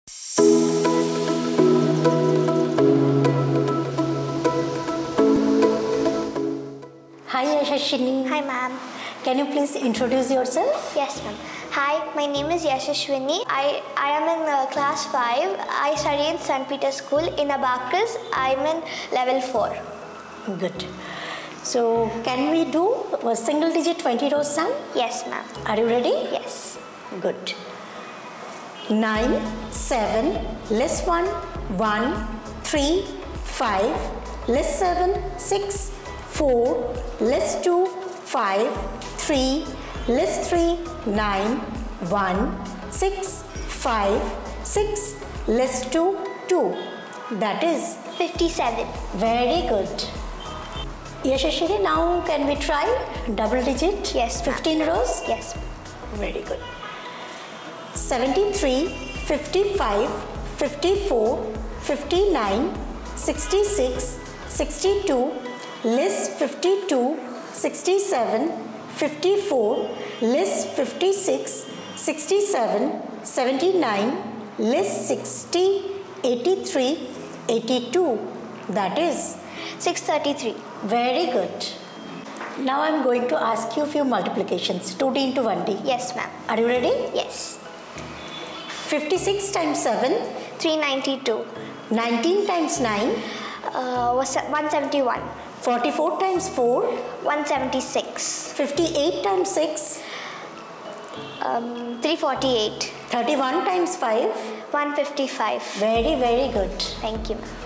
Hi Yashashwini. Hi ma'am. Can you please introduce yourself? Yes ma'am. Hi, my name is Yashashwini. I am in class 5. I study in St. Peter's School in Abacus. I'm in level 4. Good. So can we do a single digit 20 rows sum? Yes ma'am. Are you ready? Yes. Good. 9, 7, less 1, 1, 3, 5, less 7, 6, 4, less 2, 5, 3, less 3, 9, 1, 6, 5, 6, less 2, 2. That is 57. very good. Yashashwini, now can we try double digit? Yes. 15 rows? Yes. Very good. 73, 55, 54, 59, 66, 62, less 52, 67, 54, less 56, 67, 79, less 60, 83, 82. That is 633. very good. Now I am going to ask you a few multiplications. 2D into 1D. Yes ma'am. Are you ready? Yes. 56 times 7. 392. 19 times 9. Was 171. 44 times 4. 176. 58 times 6. 348. 31 times 5. 155. Very, very good. Thank you ma'am.